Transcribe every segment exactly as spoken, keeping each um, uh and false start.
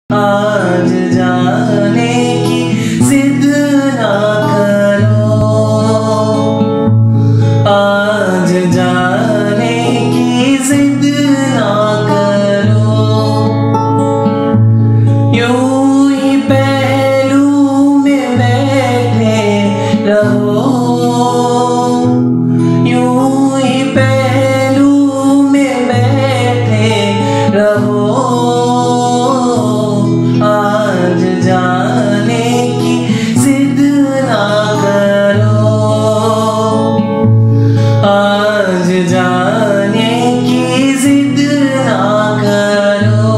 आज जाने की जिद ना करो, आज जाने की जिद ना करो, यूं ही पहलू में बैठे रहो, यूं ही पहलू में बैठे रहो, आज जाने की जिद ना करो, आज जाने की जिद ना करो।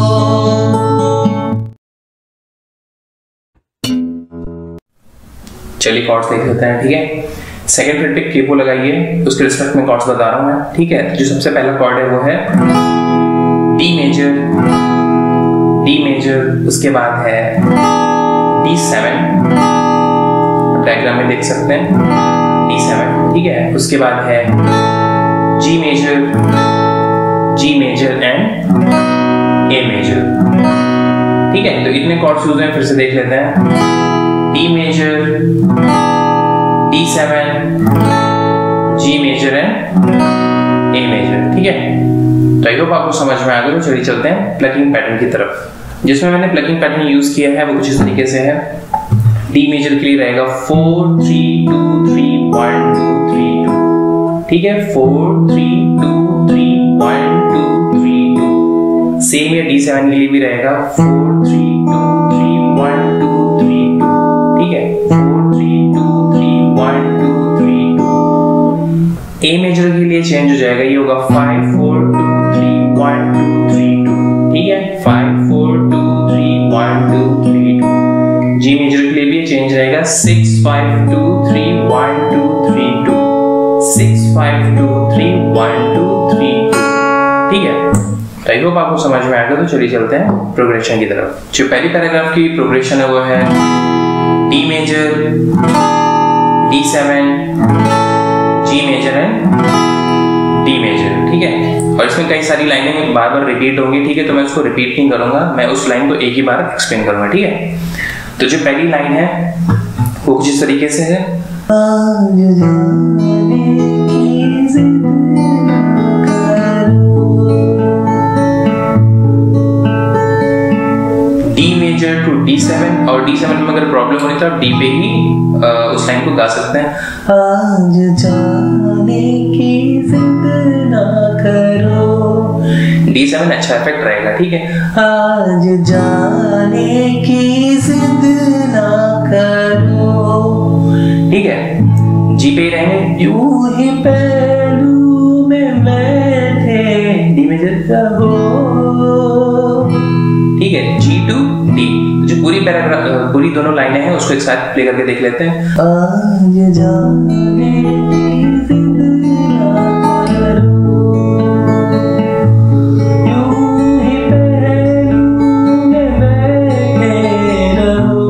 चलिए कॉर्ड्स देख लेते हैं, ठीक है। सेकंड फ्रेट पे केपो लगाइए, उसके रिस्पेक्ट में कॉर्ड्स बता रहा हूं मैं, ठीक है। जो सबसे पहला कॉर्ड है वो है डी मेजर, डी मेजर, उसके बाद है डी सेवन, डायग्राम में देख सकते हैं डी सेवन, ठीक है। उसके बाद है G major, G major and A major, ठीक है। तो इतने कॉर्ड्स यूज हैं, फिर से देख लेते हैं। D major, D seven, G major and A major, ठीक है। तो आई होप आपको समझ में आ गया। तो चलिए चलते हैं प्लकिंग पैटर्न की तरफ, जिसमें मैंने प्लकिंग पैटर्न यूज किया है वो कुछ इस तरीके से है। डी मेजर के लिए रहेगा four three two three one two three two, ठीक है। Four three two three one two three two. Same या डी सेवन के लिए भी रहेगा four three two three one two three two, ठीक है। Four three two three one two three two. A major के लिए चेंज हो जाएगा, ये होगा five four two three one two three two, ठीक है। Five four two three one two three two. G major के लिए भी चेंज रहेगा six five two three one two three two, six five two three one two three two, ठीक है। I hope आपको समझ में आ गया। तो चलिए चलते हैं प्रोग्रेशन की तरफ। जो पहली पैराग्राफ की प्रोग्रेशन है वो है D major, D seven, G major and D major, ठीक है। और इसमें कई सारी लाइनें बार बार रिपीट होंगी, ठीक है। तो मैं उसको रिपीट नहीं करूंगा, मैं उस लाइन को एक ही बार एक्सप्लेन करूंगा, ठीक है। तो जो पहली लाइन है वो कुछ इस तरीके से है। आज जाने की जिद ना करो, D major to D seven, और डी सेवन में अगर प्रॉब्लम हो रही तो आप डी पे ही आ, उस लाइन को गा सकते हैं। आज जाने की जिद ना करो, डी सेवन अच्छा इफेक्ट रहेगा, ठीक है। आज जाने की जिद ना करो, ठीक है। जी पे ही रहेंगे, यूं ही पहलू में बैठे डी मेजर रहो, ठीक है। जी टू डी, जो पूरी पैराग्राफ पूरी दोनों लाइनें हैं उसको एक साथ प्ले करके देख लेते हैं। आज जाने की जिद ना करो, यूं ही पहलू में बैठे रहो,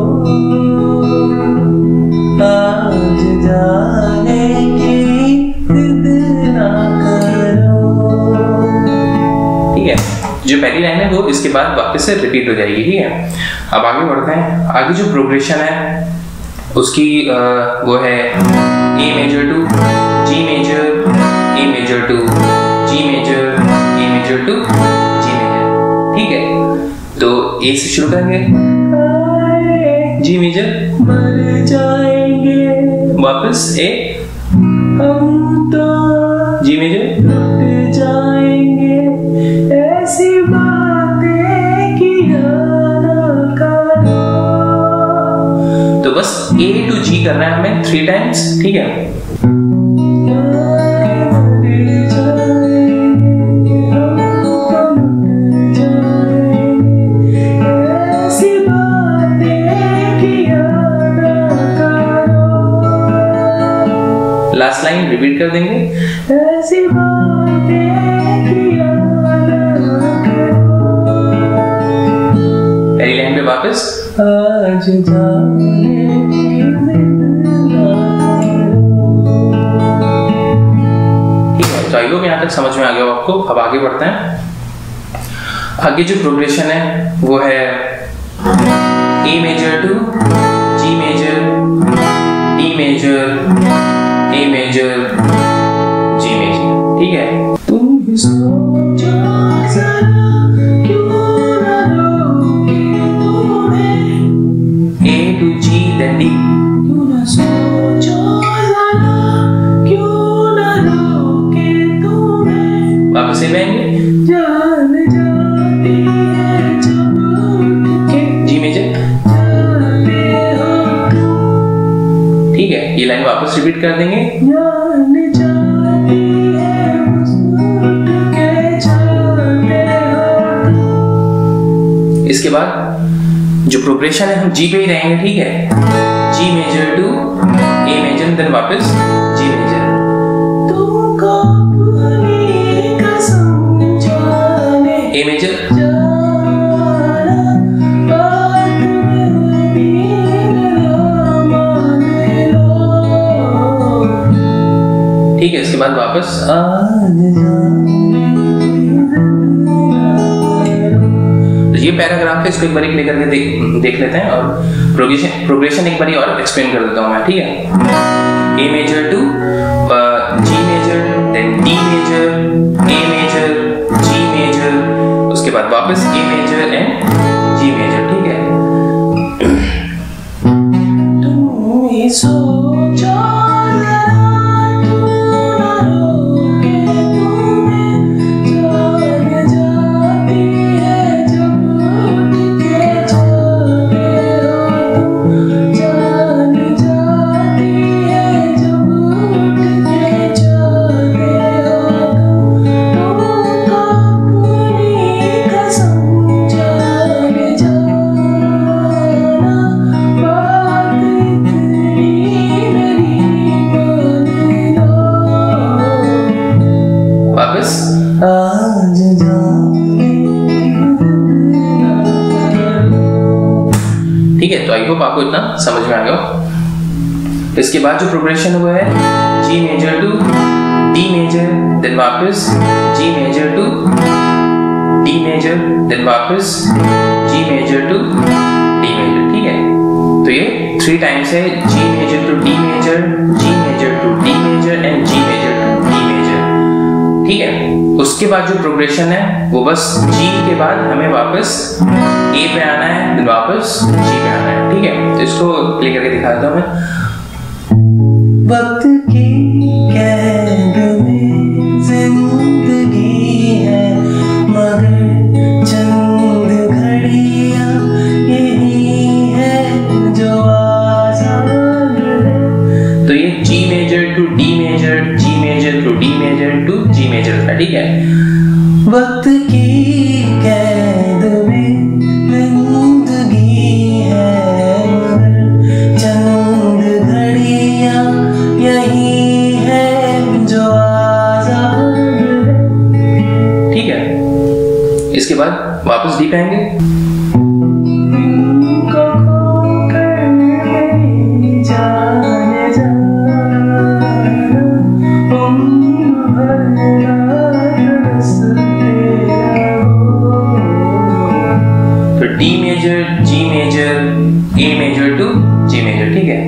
आज जाने की जिद ना करो, ठीक है। जो पहली लाइन है वो इसके बाद वापस से रिपीट हो जाएगी, ठीक है। अब आगे बढ़ते हैं। आगे जो प्रोग्रेशन है उसकी आ, वो है A major to G major, A major to G major, A major to G major, ठीक है। तो ए से शुरू करेंगे, जी मेजर, मर जाएंगे वापस ए, हम तो जी मेजर, लुट जाएंगे, ऐसी बातें किया ना करो। तो बस ए टू जी करना है हमें थ्री टाइम्स, ठीक है। ऐसी बातें किया ना करो, लास्ट लाइन रिपीट कर देंगे, ऐसी बातें किया ना करो, पहली लाइन पे वापस। आज जाने की जिद ना करो। तो आई होप यहाँ तक समझ में आ गया आपको। अब आगे बढ़ते हैं। आगे जो प्रोग्रेशन है वो है A major to G major, D major, A major, G major, ठीक है। तुम ही सोचो जरा क्यों ना रोके तुम्हें, A to G then D, क्यों ना सोचो जरा क्यों ना रोके तुम्हें, वापस से गाएंगे जान जाती है जब के G major, ठीक है। ये लाइन वापस रिपीट कर देंगे, जान जाती है के जाते हो। इसके बाद जो प्रोग्रेशन है हम जी पे ही रहेंगे, ठीक है। G major to A major, then वापस जी मेजर। तुमको अपनी कसम जाने, ए मेजर, ठीक है। इसके बाद वापस तो ये पैराग्राफ है, इसको एक बार लेकर के देख देख लेते हैं और प्रोग्रेशन प्रोग्रेशन एक बार और एक्सप्लेन कर देता हूं मैं, ठीक है। A major to G major, then D major, A major, G major, उसके बाद वापस A major and G major, ठीक है। तुम ही सोचो आज ठीक है। तो आई होप आपको इतना समझ में आ गया। इसके बाद जो प्रोग्रेशन हुआ है G major to D major, then वापस G major to D major, then वापस G major to D major, ठीक है। तो ये थ्री टाइम्स है, G major to D major, G major to D major and G major to D major, ठीक है। उसके बाद जो प्रोग्रेशन है वो बस जी के बाद हमें वापस ए पे आना है, फिर वापस जी पे आना है, ठीक है। तो इसको प्ले करके दिखा देता हूं मैं। वक्त की कैद में जिंदगी है, मगर चंद घड़ियां यही है जो आजाद है। तो ये G major to D major, G major to D major to G major था, ठीक है। वक्त की कैद में जिंदगी है, मगर चंद घड़ियां यही है जो आजाद है, ठीक है। इसके बाद वापस डी पे आएंगे। D major, G major, A major to G major, ठीक है।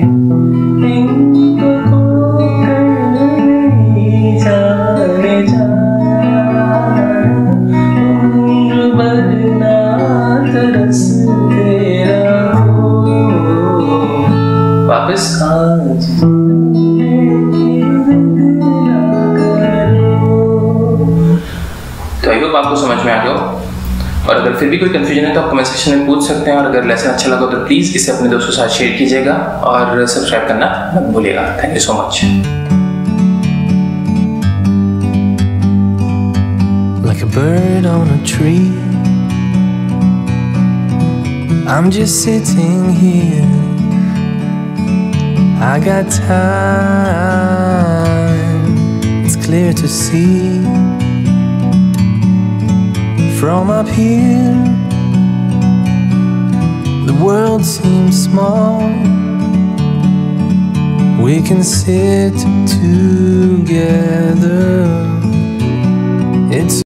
वापस तो आई होप आपको समझ में आ गया। और अगर फिर भी कोई कंफ्यूजन है तो आप कमेंट सेक्शन में पूछ सकते हैं। और अगर लेसन अच्छा लगा तो प्लीज़ इसे अपने दोस्तों के साथ शेयर कीजिएगा और सब्सक्राइब करना मत भूलिएगा। Thank you so much. Like a bird on a tree, I'm just sitting here. I got time, it's clear to see. From up here, the world seems small. We can sit together. It's